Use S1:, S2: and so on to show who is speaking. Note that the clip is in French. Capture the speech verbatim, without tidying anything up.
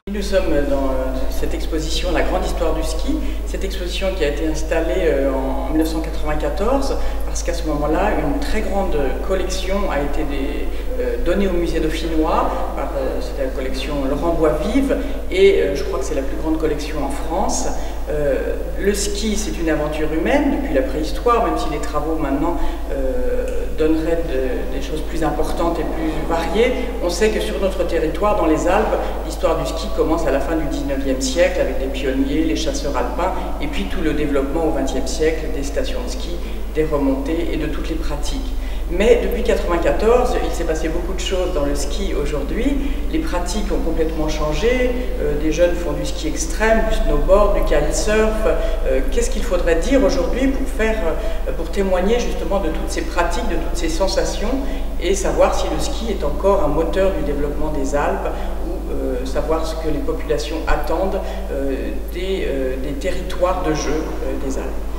S1: Nous sommes dans cette exposition La Grande Histoire du Ski, cette exposition qui a été installée en mille neuf cent quatre-vingt-quatorze parce qu'à ce moment-là, une très grande collection a été des, euh, donnée au musée dauphinois, par euh, c'était la collection Laurent Boisvive, et euh, je crois que c'est la plus grande collection en France. Euh, le ski, c'est une aventure humaine depuis la préhistoire, même si les travaux maintenant euh, donneraient de, des choses plus importantes et plus variées. On sait que sur notre territoire, dans les Alpes, l'histoire du ski commence à la fin du dix-neuvième siècle avec des pionniers, les chasseurs alpins, et puis tout le développement au vingtième siècle des stations de ski, des remontées et de toutes les pratiques. Mais depuis mille neuf cent quatre-vingt-quatorze, il s'est passé beaucoup de choses dans le ski aujourd'hui. Les pratiques ont complètement changé. Euh, des jeunes font du ski extrême, du snowboard, du kitesurf. Euh, Qu'est-ce qu'il faudrait dire aujourd'hui pour faire, euh, pour témoigner justement de toutes ces pratiques, de toutes ces sensations, et savoir si le ski est encore un moteur du développement des Alpes, ou euh, savoir ce que les populations attendent euh, des, euh, des territoires de jeu euh, des Alpes.